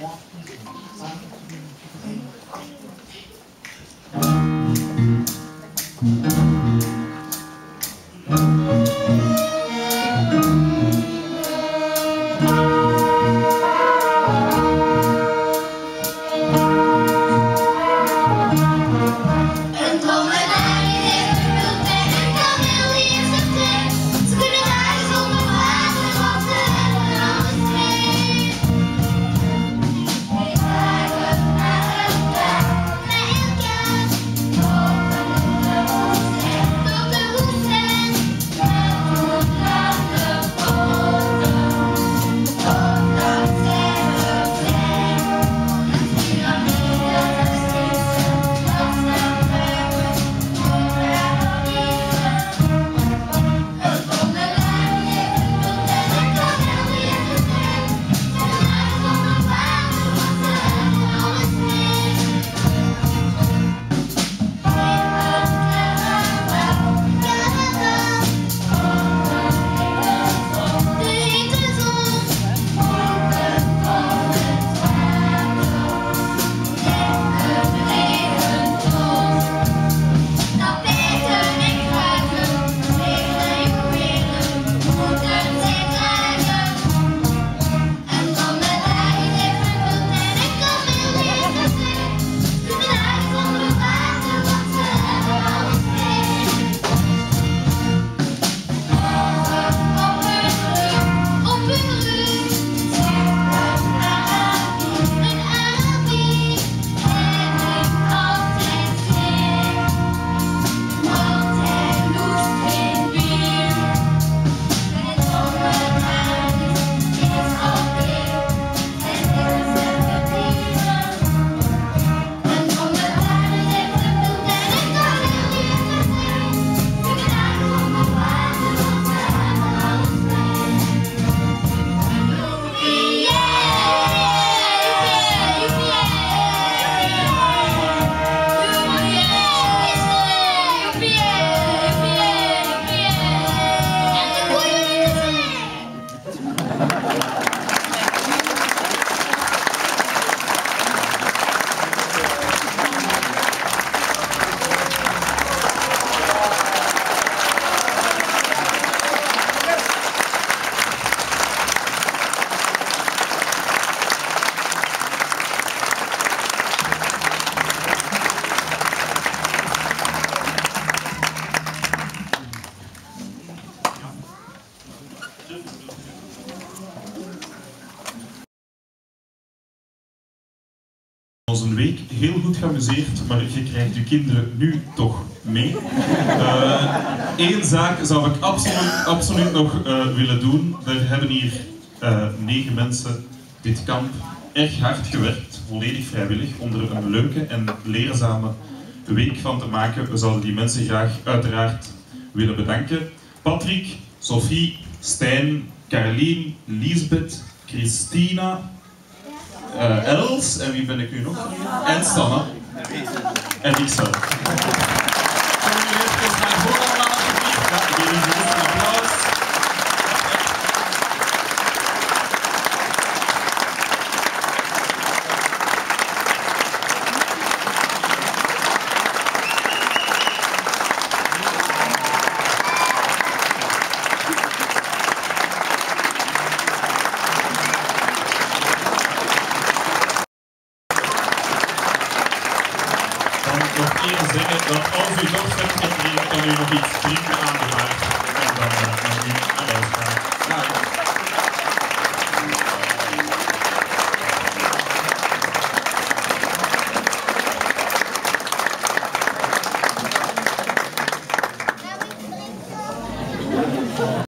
Ons een week heel goed geamuseerd, maar je krijgt je kinderen nu toch mee. Eén zaak zou ik absoluut nog willen doen. Er hebben hier 9 mensen dit kamp erg hard gewerkt, volledig vrijwillig, om er een leuke en leerzame week van te maken. We zouden die mensen graag uiteraard willen bedanken. Patrick, Sophie, Stijn, Carolien, Lisbeth, Christina, Els, en wie ben ik nu nog? En Stanne. En ikzelf. Kunnen jullie even naar voren allemaal alsjeblieft? Ja, ik geef jullie een applaus. Nog één zeggen dat als u doorstemt gekregen, kan u nog iets drinken aan de bar.